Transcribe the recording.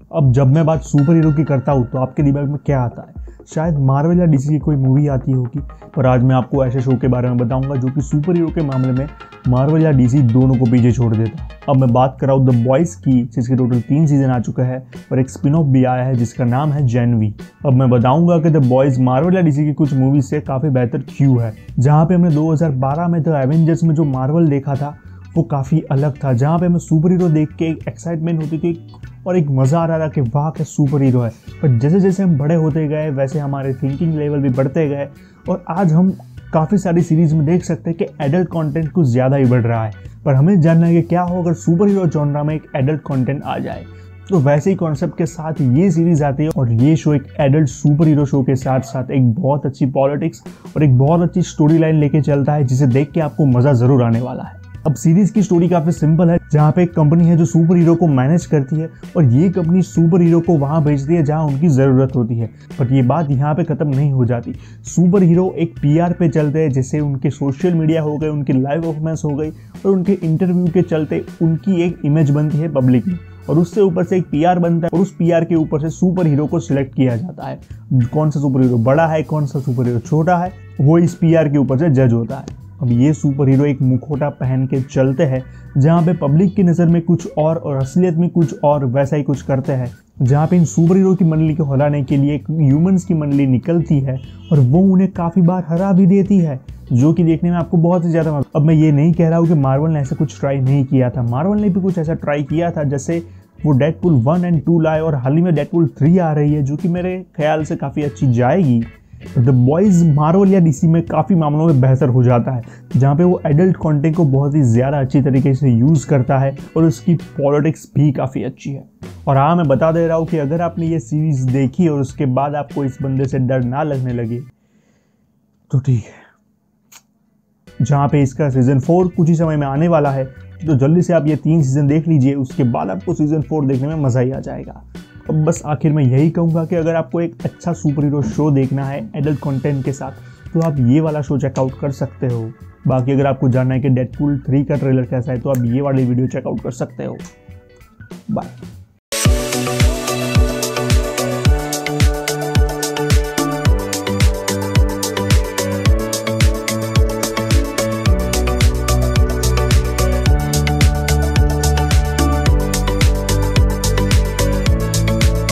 अब जब मैं बात सुपर हीरो की करता हूँ तो आपके दिमाग में क्या आता है? शायद मार्वल या डीसी की कोई मूवी आती होगी, पर आज मैं आपको ऐसे शो के बारे में बताऊंगा जो कि सुपर हीरो के मामले में मार्वल या डीसी दोनों को पीछे छोड़ देता है। अब मैं बात कर रहा हूँ द बॉयज़ की, जिसके टोटल 3 सीजन आ चुका है और एक स्पिन ऑफ भी आया है जिसका नाम है जेन वी। अब मैं बताऊंगा कि द बॉयज़ मार्वल या डीसी की कुछ मूवी से काफ़ी बेहतर क्यों है। जहाँ पे हमने 2012 में द एवेंजर्स में जो मार्वल देखा था वो काफ़ी अलग था, जहाँ पे हमें सुपर हीरो देख के एक एक्साइटमेंट होती थी और एक मज़ा आ रहा था कि वाह क्या सुपर हीरो है। पर जैसे जैसे हम बड़े होते गए वैसे हमारे थिंकिंग लेवल भी बढ़ते गए और आज हम काफ़ी सारी सीरीज़ में देख सकते हैं कि एडल्ट कंटेंट कुछ ज़्यादा ही बढ़ रहा है। पर हमें जानना है कि क्या हो अगर सुपर हीरो जॉनरा में एक एडल्ट कंटेंट आ जाए। तो वैसे ही कॉन्सेप्ट के साथ ये सीरीज़ आती है और ये शो एक एडल्ट सुपर हीरो शो के साथ साथ एक बहुत अच्छी पॉलिटिक्स और एक बहुत अच्छी स्टोरी लाइन लेके चलता है, जिसे देख के आपको मज़ा ज़रूर आने वाला है। अब सीरीज की स्टोरी काफ़ी सिंपल है, जहाँ पे एक कंपनी है जो सुपर हीरो को मैनेज करती है और ये कंपनी सुपर हीरो को वहाँ भेजती है जहाँ उनकी ज़रूरत होती है। पर ये बात यहाँ पे ख़त्म नहीं हो जाती। सुपर हीरो एक पीआर पे चलते हैं, जैसे उनके सोशल मीडिया हो गए, उनकी लाइव परफॉर्मेंस हो गई और उनके इंटरव्यू के चलते उनकी एक इमेज बनती है पब्लिक में और उससे ऊपर से एक पीआर बनता है और उस पीआर के ऊपर से सुपर हीरो को सिलेक्ट किया जाता है। कौन सा सुपर हीरो बड़ा है, कौन सा सुपर हीरो छोटा है, वो इस पीआर के ऊपर से जज होता है। अब ये सुपर हीरो एक मुखौटा पहन के चलते हैं, जहाँ पे पब्लिक की नज़र में कुछ और असलियत में कुछ और वैसा ही कुछ करते हैं। जहाँ पे इन सुपर हीरो की मंडली को हराने के लिए एक ह्यूमंस की मंडली निकलती है और वो उन्हें काफ़ी बार हरा भी देती है, जो कि देखने में आपको बहुत ही ज़्यादा। अब मैं ये नहीं कह रहा हूँ कि मार्वल ने ऐसा कुछ ट्राई नहीं किया था, मार्वल ने भी कुछ ऐसा ट्राई किया था, जैसे वो डेडपूल 1 और 2 लाए और हाल ही में डेडपूल 3 आ रही है जो कि मेरे ख्याल से काफ़ी अच्छी जाएगी। द बॉयज़ मार्वल या डीसी में काफ़ी मामलों में बेहतर हो जाता है, जहाँ पे वो एडल्ट कंटेंट को बहुत ही ज़्यादा अच्छी तरीके से यूज़ करता है और उसकी पॉलिटिक्स भी काफ़ी अच्छी है। और हाँ, मैं बता दे रहा हूँ कि अगर आपने ये सीरीज़ देखी और उसके बाद आपको इस बंदे से डर ना लगने लगे तो ठीक है। जहाँ पे इसका सीज़न 4 कुछ ही समय में आने वाला है, तो जल्दी से आप ये 3 सीज़न देख लीजिए, उसके बाद आपको सीज़न 4 देखने में मज़ा ही आ जाएगा। अब बस आखिर में यही कहूँगा कि अगर आपको एक अच्छा सुपर हीरो शो देखना है एडल्ट कंटेंट के साथ, तो आप ये वाला शो चेकआउट कर सकते हो। बाकी अगर आपको जानना है कि डेडपूल 3 का ट्रेलर कैसा है, तो आप ये वाली वीडियो चेकआउट कर सकते हो। बाय।